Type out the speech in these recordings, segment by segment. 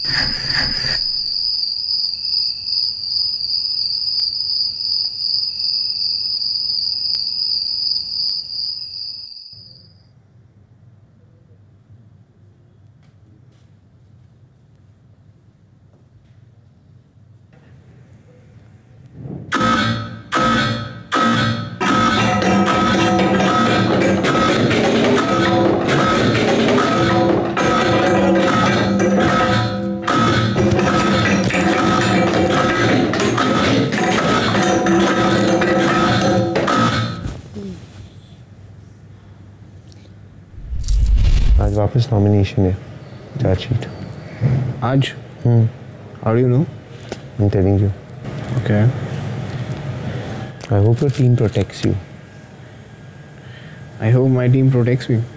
आज वापस नॉमिनेशन है, चार्जशीट आज। How do you know? I'm telling you. Okay. I hope your team protects you. I hope my team protects me.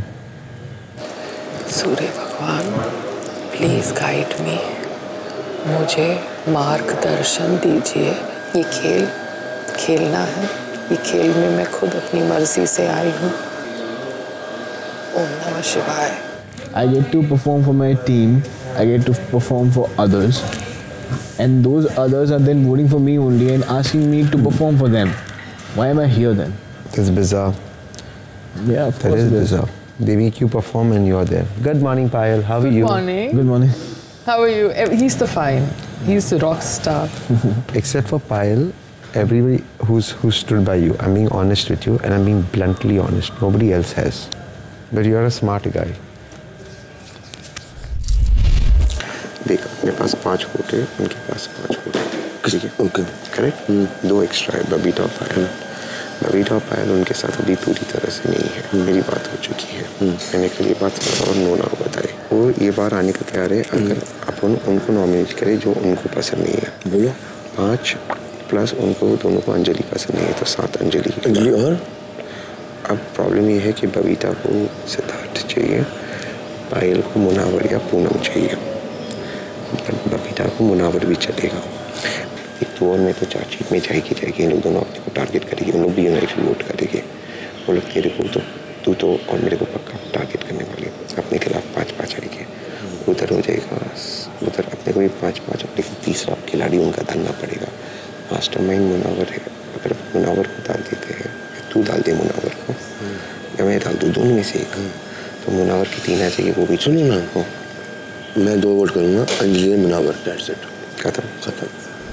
सूर्य भगवान, please guide me, मुझे मार्गदर्शन दीजिए। ये खेल खेलना है, ये खेल में मैं खुद अपनी मर्जी से आई हूँ। ओम नमः शिवाय। I get to perform for my team. I get to perform for others, and those others are then voting for me only and asking me to perform for them. Why am I here then? That's bizarre. Yeah, of That course is it is. bizarre. They make you perform and you're there. Good morning, Payal. How are you? Good morning. Good morning. How are you? He's the fine. He's the rock star. Except for Payal, everybody who's stood by you. I'm being honest with you, and I'm being bluntly honest. Nobody else has. But you're a smart guy. देख, मेरे पास 5 vote है, उनके पास 5 vote है। ठीक है? Okay. Correct? 2 extra है, बबीता और पायल। बबीता और पायल उनके साथ अभी पूरी तरह से नहीं है। मेरी बात हो चुकी है। मैंने कल ये बात और नोना को बताई। वो ये बार आने का तैयार है अगर अपन उनको नॉमिनेट करें जो उनको पसंद नहीं है। बोलो। 5 प्लस उनको दोनों को अंजलि पसंद नहीं है, तो 7 अंजलि। अंजलि और? अब प्रॉब्लम ये है कि बबीता को सिद्धार्थ चाहिए, पायल को मुनावर या पूनम चाहिए। बबीता को मुनावर भी चलेगा। एक तो और में तो चार्जशीट में जाएगी। इन लोग दोनों अपने को टारगेट करेगी, उन लोग भी यूनाइटेड वोट करेंगे। वो लोग तेरे को तो तू तो और मेरे को पक्का टारगेट करने वाले, अपने खिलाफ 5-5 आएंगे। उधर हो जाएगा, उधर अपने को भी 5-5, अपने को तीसरा खिलाड़ी उनका डालना पड़ेगा। मास्टरमाइंड मुनावर है। अगर मुनावर को डाल देते हैं, तू डाल दे मुनावर को या मैं डाल दूँ, दोनों में से एक, तो मुनावर की 3 आ जाएगी। वो भी सुनिए ना आपको, मैं 2 वोट करूँगा, अंजलि मुनावर, दैट्स इट। खत्म।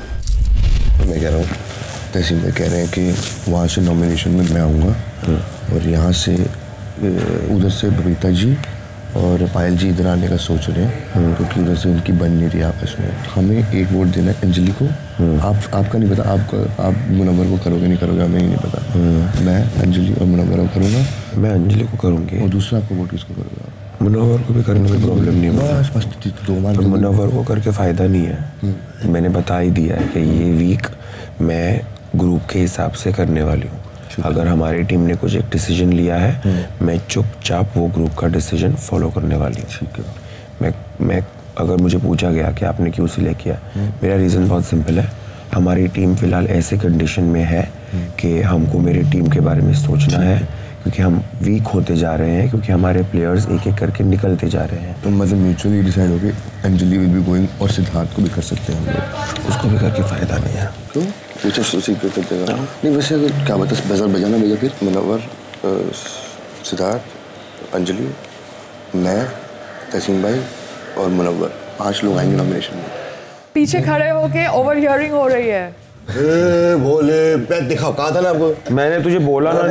मैं कह रहा हूँ, तहसील में कह रहे हैं कि वहाँ से नॉमिनेशन में मैं आऊँगा और यहाँ से उधर से बबीता जी और पायल जी इधर आने का सोच रहे हैं क्योंकि उधर से उनकी बन नहीं रही आपस में। हमें 1 वोट देना है अंजलि को। आपका नहीं पता, आप मुनव्वर को करोगे नहीं करोगे हमें ही नहीं पता। मैं अंजलि और मुनव्वर को करूँगा। मैं अंजलि को करूँगी। और दूसरा आपको वोट किसको करोगे? मुनव्वर को भी करने में प्रॉब्लम नहीं है। बस मुनव्वर को करके फ़ायदा नहीं है। मैंने बता ही दिया है कि ये वीक मैं ग्रुप के हिसाब से करने वाली हूँ। अगर हमारी टीम ने कुछ एक डिसीजन लिया है, मैं चुपचाप वो ग्रुप का डिसीजन फॉलो करने वाली हूँ। ठीक है। मैं अगर मुझे पूछा गया कि आपने क्यों सिलेक्ट किया, मेरा रीज़न बहुत सिंपल है। हमारी टीम फ़िलहाल ऐसे कंडीशन में है कि हमको मेरी टीम के बारे में सोचना है क्योंकि हम वीक होते जा रहे हैं, क्योंकि हमारे प्लेयर्स एक एक करके निकलते जा रहे हैं। तो मतलब म्यूचुअली डिसाइड हो गई अंजलि विल बी गोइंग और सिद्धार्थ को भी कर सकते हैं हम लोग। उसको भी करके फ़ायदा नहीं है। क्यों? फ्यूचर सीक्रेट कर देगा। नहीं वैसे अगर क्या बता बजर बजाना भैया, फिर मुनव्वर, सिद्धार्थ, अंजलि, मैं, तहसीन भाई और मुनव्वर, 5 लोग आएंगे नॉमिनेशन में। पीछे खड़े होके ओवर हियरिंग हो रही है। बोले मैं दिखाओ, कहा था ना आपको, मैंने तुझे बोला ना।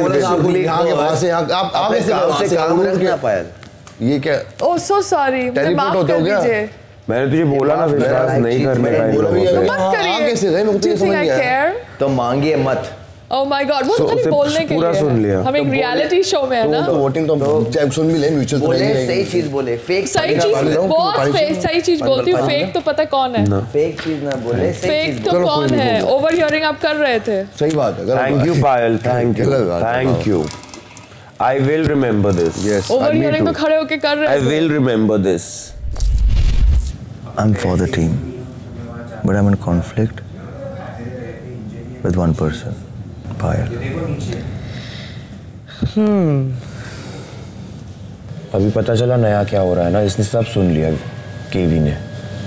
ये क्या? ओह सो सॉरी, मुझे माफ कर दीजिए। मैंने तुझे बोला ना विश्वास नहीं करने का। मत करिए। तो मांगिए मत। Oh my God, वो खाली बोलने के पूरा सुन लिया। हम एक रियलिटी शो में है ना। तो वोटिंग तो सुन भी ले, म्यूचुअल तो बोले, सही चीज बोले, फेक सही चीज बहुत फेक, सही चीज बोलती हूँ। फेक तो पता कौन है? फेक चीज ना बोले, फेक तो कौन है? ओवर हियरिंग आप कर रहे थे। सही बात है। Thank you Payal, thank you. I will remember this. Yes. Overhearing तो खड़े होके कर रहे थे। I will remember this. I'm for the team, but I'm in conflict with one person, Payal. अभी पता चला नया क्या हो रहा है ना, इसने सब सुन लिया केवी ने।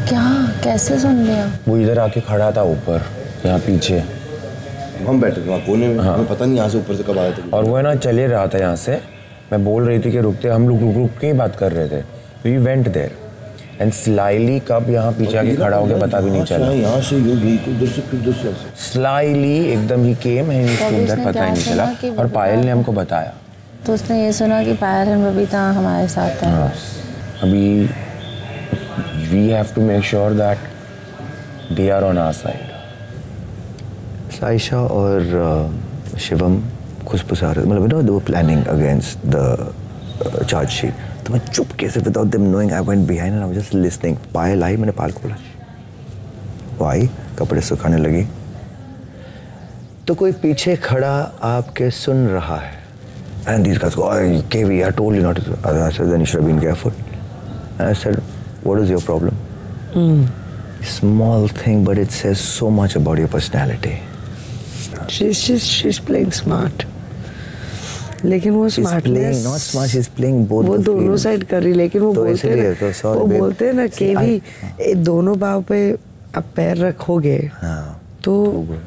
क्या कैसे सुन लिया? वो इधर आके खड़ा था ऊपर, यहाँ पीछे हम बैठे थे वहाँ कोने में। हमें पता नहीं यहाँ से ऊपर से कब आए थे। और वो है ना चले रहा था यहाँ से। मैं बोल रही थी कि रुकते, हम लोग रुक के ही बात कर रहे थे। We went there and slightly कब यहाँ पीछे आके खड़ा हो गया पता भी नहीं चला। यहाँ से ये भी उधर से फिर उधर से स्लाइली एकदम ही केम है, उधर पता ही नहीं चला। और पायल ने हमको बताया। तो उसने ये सुना कि पायल एंड बबीता हमारे साथ है। हाँ, अभी we have to make sure that they are on our side. Saisha और शिवम खुशपुसा रहे, मतलब they were planning against the charge sheet. तो मैं चुपके से without them knowing I went behind and I was just listening. Payal I, मैंने पायल को बोला, वो आई, कपड़े सुखाने लगी, तो कोई पीछे खड़ा आपके सुन रहा है। And these guys go, KV, I told you not to. I said, then you should have been careful. And I said, what is your problem? Small thing, but it says so much about your personality. She's playing smart. लेकिन वो She's smartness playing, not smart, she's playing both वो the दोनों fields. Side कर रही, लेकिन वो तो बोलते इसलिए हैं तो sorry, वो babe. बोलते हैं ना See, कि भी दोनों पाँव पे आप पैर रखोगे हाँ, तो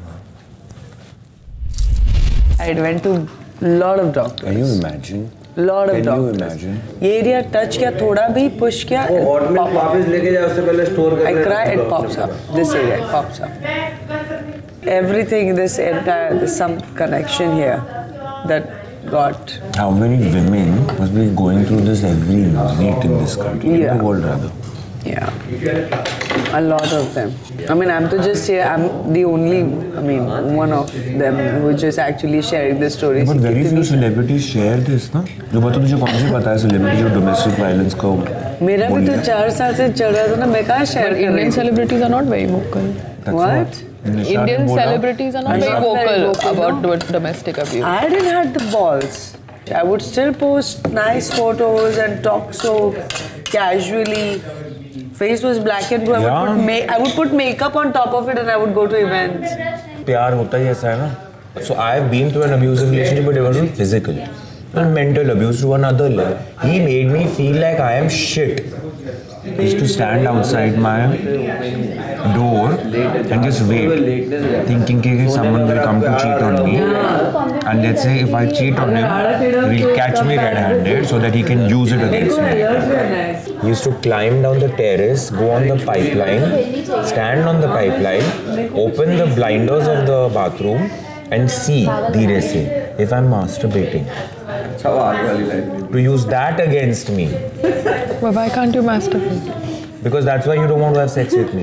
I went to lot of doctors. Can you imagine? Lot of Can you doctors. imagine? ये एरिया टच किया, थोड़ा भी पुश किया, वापस लेके जाए उससे पहले store I cry, it pops up. This area, it pops up. Everything, this entire, there's some connection here that got. How many women must be going through this every night in this country, in Yeah. the world rather? Yeah, a lot of them. I mean, I'm to just here. I'm the only. I mean, one of them who just actually sharing the stories. But very few celebrities share this, ना? जो बात तुझे कौन सी पता है celebrity जो domestic violence को मेरा भी तो 4 साल से चल रहा था ना, मैं कहाँ share कर रही Indian थी? celebrities are not very vocal. What? Indian celebrities are not very not very vocal vocal, about domestic abuse. I didn't have the balls. I would still post nice photos and talk so casually. Face was black and blue. I would put makeup on top of it and I would go to events. प्यार होता ही ऐसा है ना. So I have been through an abusive relationship, but it wasn't physical. And mental abuse to another level. He made me feel like I am shit. I used to stand outside my door and just wait, thinking that someone will come to cheat on me. And let's say if I cheat on him, he'll catch me red-handed so that he can use it against me. He used to climb down the terrace, go on the pipeline, stand on the pipeline, open the blinders of the bathroom and see, dheere se, if I'm masturbating. To use that against me. But why can't you masturbate? Because that's why you don't want to have sex with me.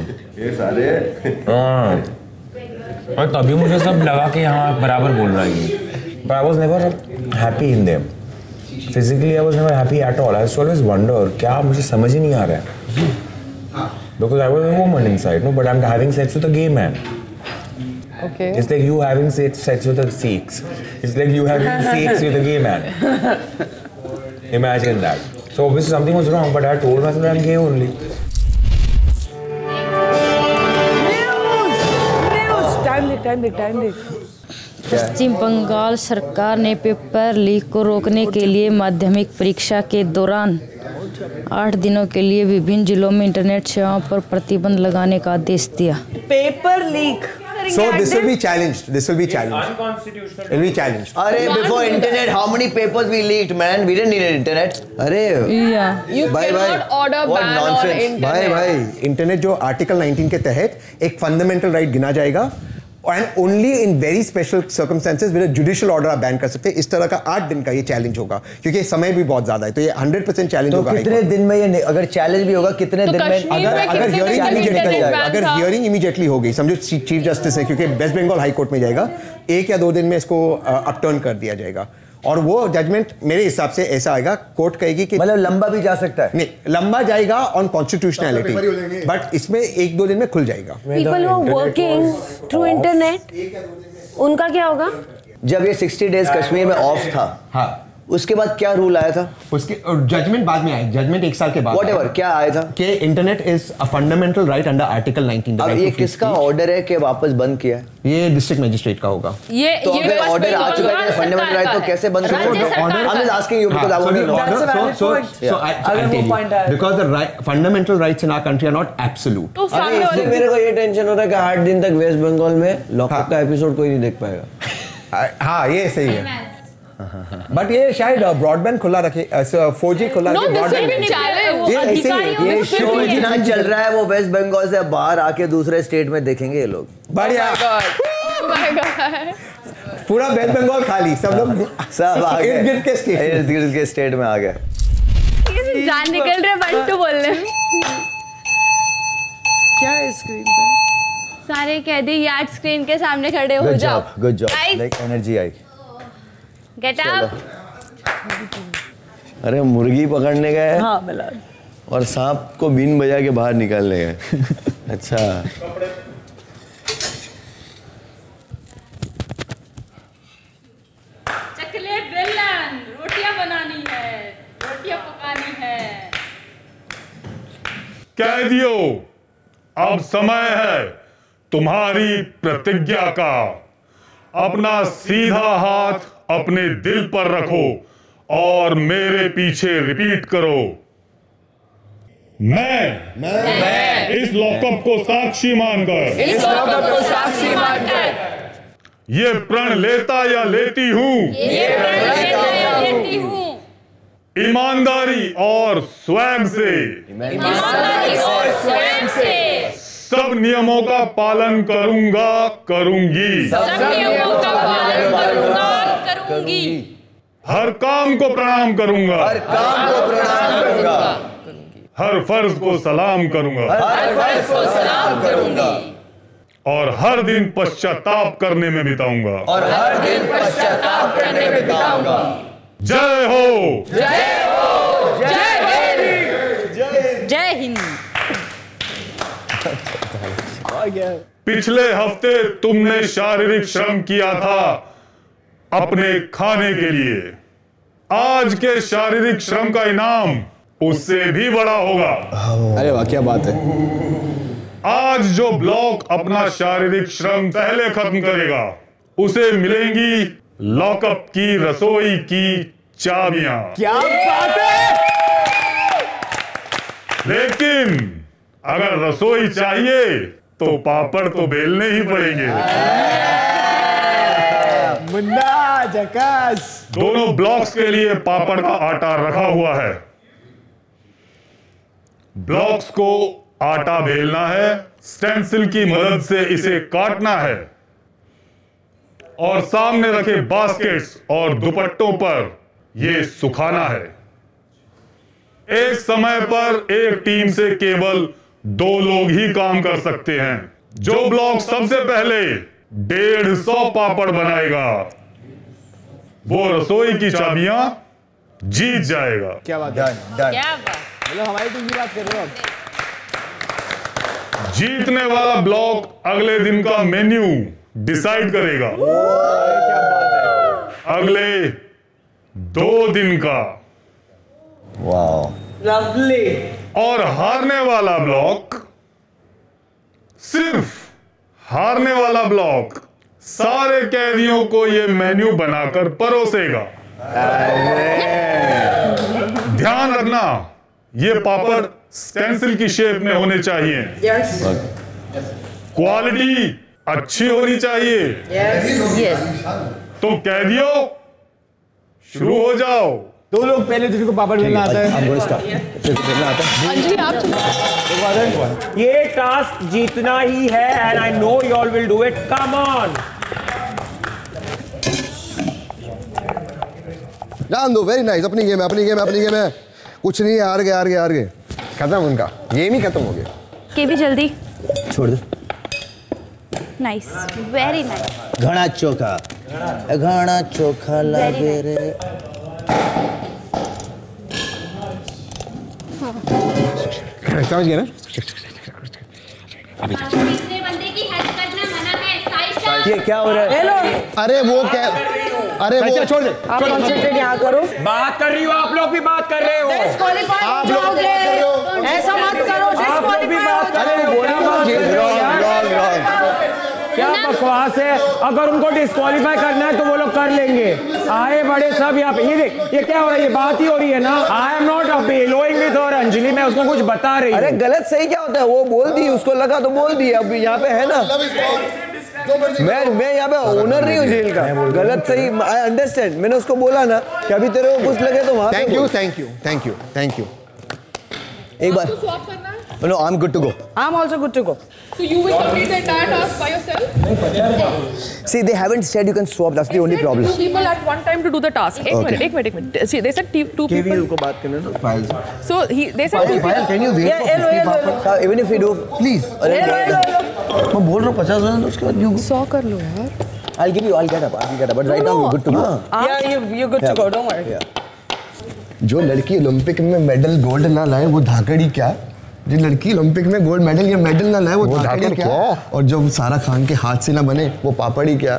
हाँ. और तभी मुझे सब लगा कि हाँ बराबर बोल रहा है. But I was never happy in them. Physically, I was never happy at all. I used to always wonder, क्या मुझे समझ ही नहीं आ रहा है. Because I was a woman inside, no, but I'm having sex with a gay man. Okay. It's like you having sex with a Sikhs. It's like you having sex with a gay man. Imagine that. So obviously something was wrong, but I told myself that I'm gay only. Time. पश्चिम बंगाल सरकार ने paper leak को रोकने के लिए माध्यमिक परीक्षा के दौरान 8 दिनों के लिए विभिन्न जिलों में इंटरनेट सेवाओं पर प्रतिबंध लगाने का आदेश दिया। Paper leak. So this will be challenged. This will be challenged. Unconstitutional. It will be challenged. Arey, before internet, how many papers we leaked, man? We didn't need internet. Arey, Yeah. You cannot order What ban on nonsense. internet. भाई internet जो article 19 के तहत एक fundamental right गिना जाएगा and only in very special circumstances with judicial order आप ban कर सकते हैं। इस तरह का 8 दिन का ये चैलेंज होगा क्योंकि समय भी बहुत ज्यादा है, तो ये 100% चैलेंज तो होगा। कितने दिन में ये अगर चैलेंज भी होगा कितने तो दिन में? कश्मीर में अगर कितने हियरिंग दिन इमीडिएटली internet ban अगर था? हियरिंग इमीडिएटली हो गई, समझो चीफ जस्टिस है क्योंकि वेस्ट बंगाल हाई कोर्ट में जाएगा, 1 या 2 दिन में इसको अपटर्न कर दिया जाएगा और वो जजमेंट मेरे हिसाब से ऐसा आएगा, कोर्ट कहेगी कि मतलब लंबा भी जा सकता है। नहीं, लंबा जाएगा ऑन कॉन्स्टिट्यूशनैलिटी, बट इसमें 1-2 दिन में खुल जाएगा। People who are working through internet, उनका क्या होगा? जब ये 60 डेज कश्मीर में ऑफ था, हाँ, उसके बाद क्या रूल आया था? उसके जजमेंट बाद में आया, जजमेंट 1 साल के बाद। Whatever, क्या आया था? कि internet is a fundamental right under article 19। अब ये किसका ऑर्डर है कि वापस बंद किया है? ये डिस्ट्रिक्ट मजिस्ट्रेट का होगा। तो अगर ऑर्डर आ चुका है फंडामेंटल राइट तो कैसे बंद करोगे? I'm just asking you because I want to know. So I'll tell you, because the fundamental rights in our country are not absolute. अरे इसलिए मेरे को ये टेंशन हो रहा है कि 8 दिन तक वेस्ट बंगाल में लॉकअप का एपिसोड कोई नहीं देख पाएगा। हाँ ये सही है, बट ये शायद ब्रॉडबैंड खुला रखे, 4G खुला रखे, ब्रॉडबैंड ये शो जितना चल रहा है वो वेस्ट बंगाल से बाहर आके दूसरे स्टेट में देखेंगे ये लोग। बढ़िया, पूरा वेस्ट बंगाल खाली, सब लोग सब आ गए, इर्द गिर्द के स्टेट में आ गए। जान निकल रहे बंटू बोलने। क्या है स्क्रीन पे? सारे कह दे यार स्क्रीन के सामने खड़े हो जाओ। गुड जॉब, लाइक एनर्जी आई। Get up. अरे मुर्गी पकड़ने गए हाँ मिला और सांप को बीन बजा के बाहर निकालने गए। अच्छा चकलेट बेलन, रोटियां बनानी है, रोटियां पकानी है। कैदियों, अब समय है तुम्हारी प्रतिज्ञा का। अपना सीधा हाथ अपने दिल पर रखो और मेरे पीछे रिपीट करो। मैं इस लॉकअप को साक्षी मानकर ये प्रण लेता या लेती हूँ ईमानदारी और स्वयं से सब नियमों का पालन करूंगा, करूंगी। हर काम को प्रणाम करूंगा, हर फर्ज को सलाम करूंगा, और हर दिन पश्चाताप करने में बिताऊंगा। जय हो, जय हिंद। पिछले हफ्ते तुमने शारीरिक श्रम किया था अपने खाने के लिए। आज के शारीरिक श्रम का इनाम उससे भी बड़ा होगा। अरे वाह, क्या बात है। आज जो ब्लॉक अपना शारीरिक श्रम पहले खत्म करेगा उसे मिलेंगी लॉकअप की रसोई की चाबियां। क्या बात है। लेकिन अगर रसोई चाहिए तो पापड़ तो बेलने ही पड़ेंगे। मुन्ना झकास। दोनों ब्लॉक्स के लिए पापड़ का आटा रखा हुआ है। ब्लॉक्स को आटा बेलना है, स्टेंसिल की मदद से इसे काटना है और सामने रखे बास्केट्स और दुपट्टों पर यह सुखाना है। एक समय पर एक टीम से केवल 2 लोग ही काम कर सकते हैं। जो ब्लॉक सबसे पहले 150 पापड़ बनाएगा वो रसोई की चाबियां जीत जाएगा। क्या बात है। क्या बात, मतलब हमारी टीम की बात कर रहे हो आप। जीतने वाला ब्लॉक अगले दिन का मेन्यू डिसाइड करेगा। क्या बात है। अगले 2 दिन का। वाह, लवली। और हारने वाला ब्लॉक, सिर्फ हारने वाला ब्लॉक सारे कैदियों को ये मेन्यू बनाकर परोसेगा। ध्यान रखना, ये पापड़ स्टेंसिल की शेप में होने चाहिए। यस। क्वालिटी अच्छी होनी चाहिए। यस। तो कैदियों शुरू हो जाओ। 2 लोग पहले तुझको पापड़ बेलना आता है। अंजलि आप ये टास्क जीतना ही है and I know you all will do it. Come on. जान दो, वेरी नाइस। अपनी गेम है। कुछ नहीं है, हार गए। खत्म उनका, गेम ही खत्म हो गया। के भी जल्दी छोड़ दे। Nice, very nice. घना चोखा लगे रे। समझ गए ना। तीसरे बंदे की हेल्प करना मना है। ये क्या हो रहा है? अरे वो क्या, अरे वो छोड़ दे। आप कॉन्सेंट्रेट यहाँ करो। बात कर रही हो, आप लोग भी बात कर रहे हो। आप लोग ऐसा मत करो। आप लोग भी बात कर रहे हो। क्या बकवास है। अगर उनको डिस्क्वालीफाई करना है तो वो लोग कर लेंगे। आए बड़े सब यहाँ पे। ये देख, ये क्या हो रहा है, ये बात ही हो रही है ना। I am not billowing with और अंजलि, मैं उसको कुछ बता रही हूँ। अरे गलत सही क्या होता है, वो बोल दी, उसको लगा तो बोल दी। अब यहाँ पे है ना, मैं यहाँ पे ओनर नहीं हूँ जेल का। गलत सही आई अंडरस्टैंड। मैंने उसको बोला ना कि अभी तेरे को कुछ लगे तो वहाँ। Thank you. एक बार No, I'm good to go. I'm also good to go. So you will complete the entire task by yourself? See, they haven't said you can swap. That's the only problem. Two people at one time to do the task. एक minute. See, they said two people. को बात करना ना file से. So they said two people. Can you wait for even if we do, please. मैं बोल रहा हूँ 50,000 तो उसके बाद 100 कर लो यार. I'll get up. But right now we're good to go. Yeah, you're good to go. Don't worry. जो लड़की ओलंपिक में मेडल गोल्ड ना लाए वो धाकड़ी क्या, जो लड़की ओलंपिक में गोल्ड मेडल या मेडल ना लाए वो धाकड़ी क्या, और जो सारा खान के हाथ से ना बने वो पापड़ी क्या।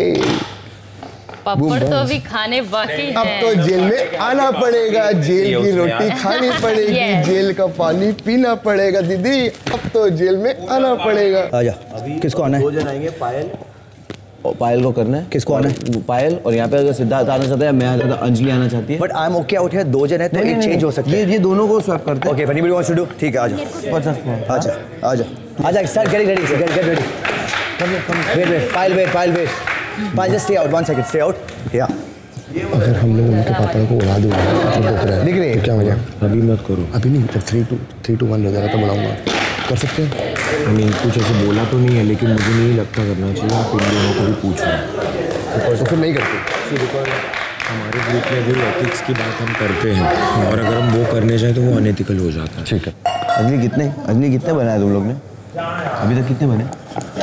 पापड़ तो अभी खाने बाकी हैं। अब तो जेल में आना पड़ेगा, जेल की रोटी खानी पड़ेगी, जेल का पानी पीना पड़ेगा दीदी, अब तो जेल में आना पड़ेगा। आजा, किसको आना है? 2 जन आएंगे, पायल को करना है। किसको आना है? पायल। और यहाँ पे अगर सिद्धार्थ आना चाहता है, मैं आ जाता, अंजलि आना चाहती है। But I am okay out है, 2 जन है तो एक चेंज हो सकता है। ये दोनों को स्वैप करते हैं। Okay, anybody wants to do, ठीक है, आजा start getting ready, get ready. Wait Payal just stay out 1 second, stay out. या अगर हम लोग उनके पापा को उड़ा दूँ दिख रहे हैं क्या मजा? अभी मत करो, अभी नहीं, जब 3 to 1 हो जाएगा तो बुलाऊंगा। कर सकते हैं? नहीं, कुछ ऐसे बोला तो नहीं है, लेकिन मुझे नहीं लगता करना चाहिए। आप इन दोनों को भी पूछ रहे तो फिर नहीं करते। बिकॉज हमारे ग्रुप में भी एथिक्स की बात हम करते हैं, और अगर हम वो करने जाए तो वो अनएथिकल हो जाता है। ठीक है। अंजलि कितने बनाए तुम लोग ने अभी तक? कितने बने?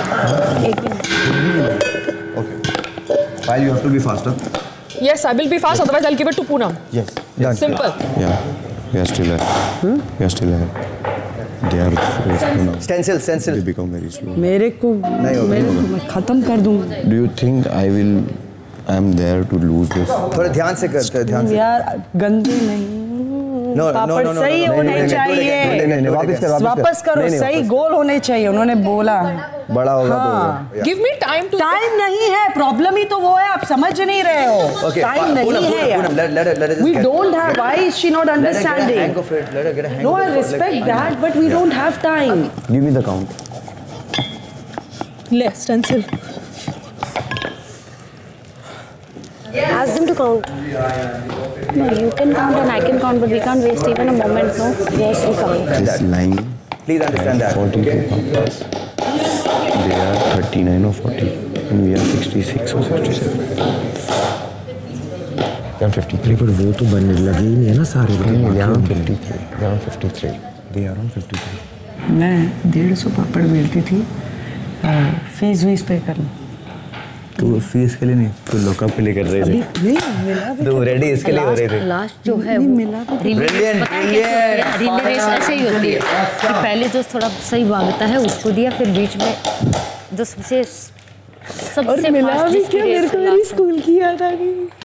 Okay, Payal you have to be faster. Yes, I will be fast. Otherwise, I'll give it to Poonam. Yes. Simple. Yeah, we are still ahead. We are still ahead. They are slow now. Stencil. They become very slow. मेरे को मैं खत्म कर दूँगा। Do you think I am there to lose this? थोड़ा ध्यान से कर, ध्यान से। यार गंदे नहीं। पापड़ सही होने चाहिए। वापस करो, सही गोल होने चाहिए। उन्होंने बोला बड़ा होगा तो। Give me time to. Time नहीं है, प्रॉब्लम ही तो वो है, आप समझ नहीं रहे हो। टाइम नहीं है यार। We don't have. Why is she not understanding? No, I respect that, but we don't have time. Give me the count. ले stencil. Ask them to count. No, you can count and I can count, but we can't waste even a moment. No, yes, we coming. This line. Please understand that. 44 papas. They are 39 or 40, and we are 66 or 67. They are 53. पर वो तो बनने लगे ही नहीं है ना सारे। They are 53. They are 53. They are on 53. मैं 150 पापड़ बेलती थी, फीस वीस पे करना। तो फीस के लिए नहीं, तो लॉकअप के लिए कर रहे थे। नहीं मिला भी। तो रेडी इसके लिए हो रहे थे। लास्ट जो है मिला भी। रिले रेस ऐसे ही होती है कि पहले जो थोड़ा सही भागता है उसको दिया, फिर बीच में जो सबसे मिला भी क्या, मेरे को मेरी स्कूल की याद आ गई।